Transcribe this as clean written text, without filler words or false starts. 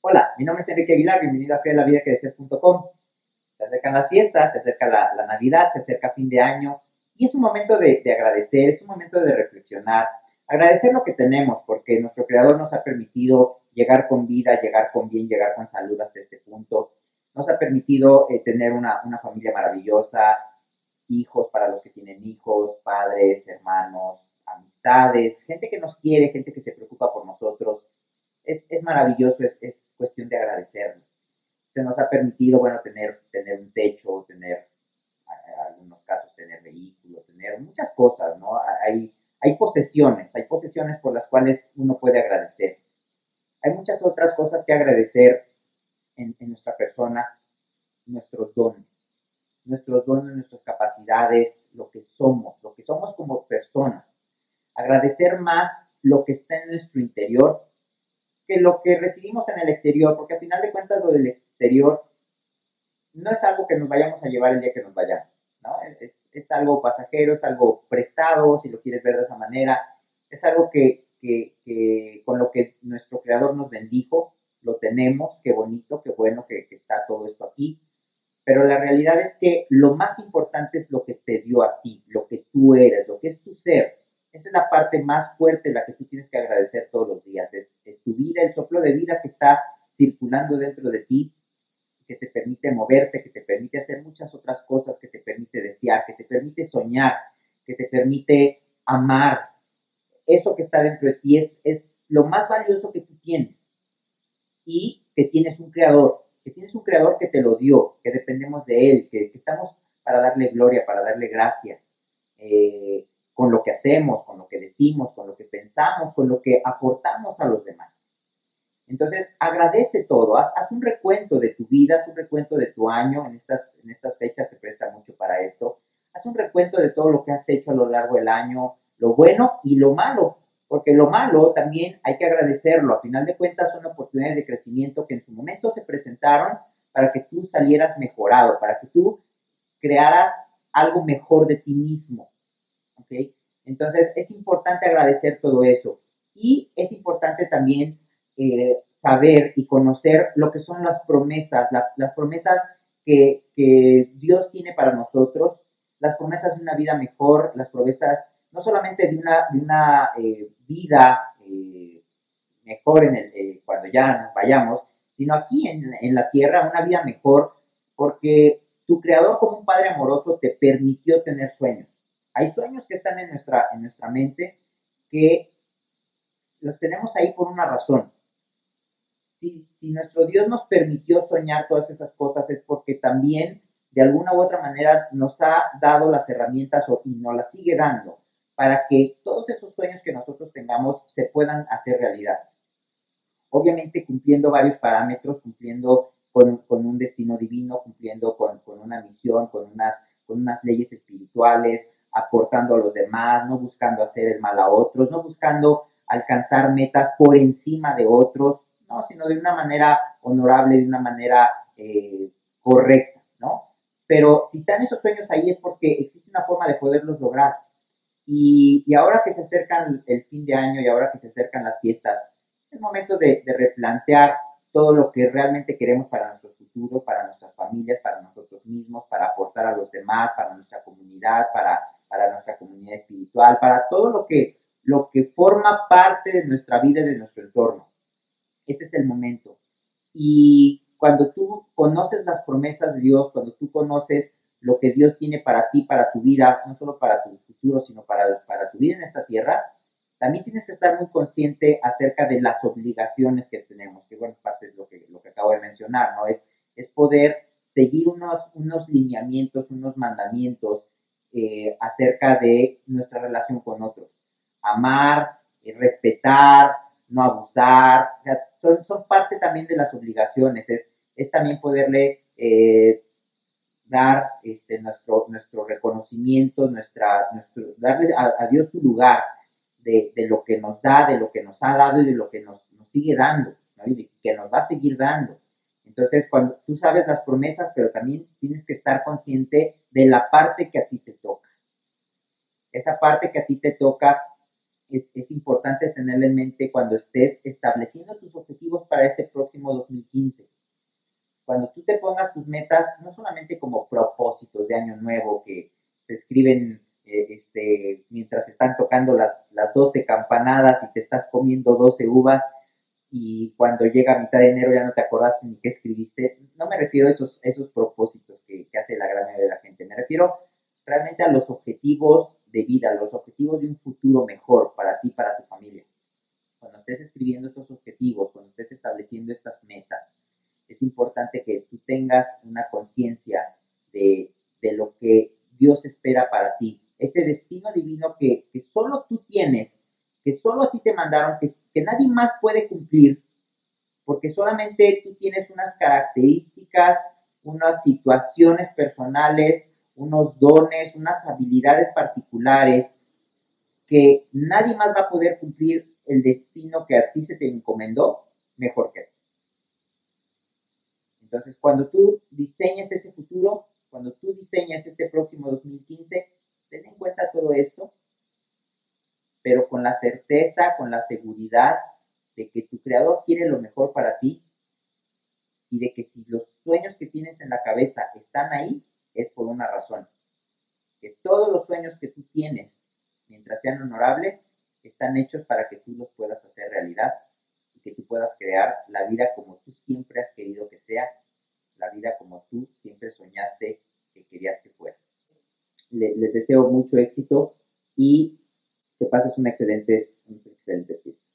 Hola, mi nombre es Enrique Aguilar, bienvenido a crealavidaquedeseas.com. Se acercan las fiestas, se acerca la Navidad, se acerca fin de año y es un momento de agradecer, es un momento de reflexionar, agradecer lo que tenemos porque nuestro Creador nos ha permitido llegar con vida, llegar con bien, llegar con salud hasta este punto. Nos ha permitido tener una familia maravillosa, hijos para los que tienen hijos, padres, hermanos, amistades, gente que nos quiere, gente que se preocupa por nosotros. Es maravilloso, es cuestión de agradecerlo. Se nos ha permitido, bueno, tener un techo, tener, en algunos casos, tener vehículos, tener muchas cosas, ¿no? Hay posesiones por las cuales uno puede agradecer. Hay muchas otras cosas que agradecer en nuestra persona, nuestros dones, nuestras capacidades, lo que somos como personas. Agradecer más lo que está en nuestro interior que lo que recibimos en el exterior, porque al final de cuentas lo del exterior no es algo que nos vayamos a llevar el día que nos vayamos, ¿no? Es algo pasajero, es algo prestado, si lo quieres ver de esa manera, es algo que con lo que nuestro creador nos bendijo, lo tenemos, qué bonito, qué bueno que está todo esto aquí, pero la realidad es que lo más importante es lo que te dio a ti, lo que tú eres, lo que es tu ser. Esa es la parte más fuerte, la que tú tienes que agradecer todos los días. Es tu vida, el soplo de vida que está circulando dentro de ti, que te permite moverte, que te permite hacer muchas otras cosas, que te permite desear, que te permite soñar, que te permite amar. Eso que está dentro de ti es lo más valioso que tú tienes y que tienes un creador que te lo dio, que dependemos de él, que estamos para darle gloria, para darle gracia, con lo que hacemos, con lo que decimos, con lo que pensamos, con lo que aportamos a los demás. Entonces, agradece todo, haz un recuento de tu vida, haz un recuento de tu año, en estas fechas se presta mucho para esto, haz un recuento de todo lo que has hecho a lo largo del año, lo bueno y lo malo, porque lo malo también hay que agradecerlo, a final de cuentas son oportunidades de crecimiento que en su momento se presentaron para que tú salieras mejorado, para que tú crearas algo mejor de ti mismo, ¿ok? Entonces es importante agradecer todo eso y es importante también saber y conocer lo que son las promesas que Dios tiene para nosotros, las promesas de una vida mejor, las promesas no solamente de una vida mejor cuando ya nos vayamos, sino aquí en la tierra, una vida mejor, porque tu creador como un padre amoroso te permitió tener sueños. Hay sueños que están en nuestra mente que los tenemos ahí por una razón. Si nuestro Dios nos permitió soñar todas esas cosas es porque también de alguna u otra manera nos ha dado las herramientas y nos las sigue dando para que todos esos sueños que nosotros tengamos se puedan hacer realidad. Obviamente cumpliendo varios parámetros, cumpliendo con un destino divino, cumpliendo con una misión, con unas leyes espirituales, aportando a los demás, no buscando hacer el mal a otros, no buscando alcanzar metas por encima de otros, no, sino de una manera honorable, de una manera correcta, ¿no? Pero si están esos sueños ahí es porque existe una forma de poderlos lograr. Y ahora que se acercan el fin de año y ahora que se acercan las fiestas, es momento de replantear todo lo que realmente queremos para nuestro futuro, para nuestras familias, para nosotros mismos, para aportar a los demás, para nuestra comunidad, para nuestra comunidad espiritual, para todo lo que forma parte de nuestra vida y de nuestro entorno. Ese es el momento. Y cuando tú conoces las promesas de Dios, cuando tú conoces lo que Dios tiene para ti, para tu vida, no solo para tu futuro, sino para tu vida en esta tierra, también tienes que estar muy consciente acerca de las obligaciones que tenemos, que bueno, parte de lo que acabo de mencionar, ¿no? Es poder seguir unos lineamientos, unos mandamientos acerca de nuestra relación con otros. Amar, respetar, no abusar, o sea, son parte también de las obligaciones, es también poderle dar nuestro reconocimiento, darle a Dios su lugar de lo que nos da, de lo que nos ha dado y de lo que nos sigue dando, ¿no? Y de que nos va a seguir dando. Entonces, cuando tú sabes las promesas, pero también tienes que estar consciente de la parte que a ti te toca. Esa parte que a ti te toca es importante tenerla en mente cuando estés estableciendo tus objetivos para este próximo 2015. Cuando tú te pongas tus metas, no solamente como propósitos de año nuevo que se escriben mientras están tocando las 12 campanadas y te estás comiendo 12 uvas y cuando llega a mitad de enero ya no te acordaste ni qué escribiste. No me refiero a esos propósitos que hace la gran mayoría de la gente. Me refiero realmente a los objetivos de vida, los objetivos de un futuro mejor para ti, para tu familia. Cuando estés escribiendo estos objetivos, cuando estés estableciendo estas metas, es importante que tú tengas una conciencia de lo que Dios espera para ti. Ese destino divino que solo tú tienes, que solo a ti te mandaron, que nadie más puede cumplir, porque solamente tú tienes unas características, unas situaciones personales, unos dones, unas habilidades particulares que nadie más va a poder cumplir el destino que a ti se te encomendó mejor que tú. Entonces, cuando tú diseñes ese futuro, cuando tú diseñes este próximo 2015, ten en cuenta todo esto, pero con la certeza, con la seguridad de que tu creador quiere lo mejor para ti y de que si los sueños que tienes en la cabeza están ahí, es por una razón. Que todos los sueños que tú tienes, mientras sean honorables, están hechos para que tú los puedas hacer realidad y que tú puedas crear la vida como tú siempre has querido que sea, la vida como tú siempre soñaste que querías que fuera. Les deseo mucho éxito y que pases unas excelentes fiestas.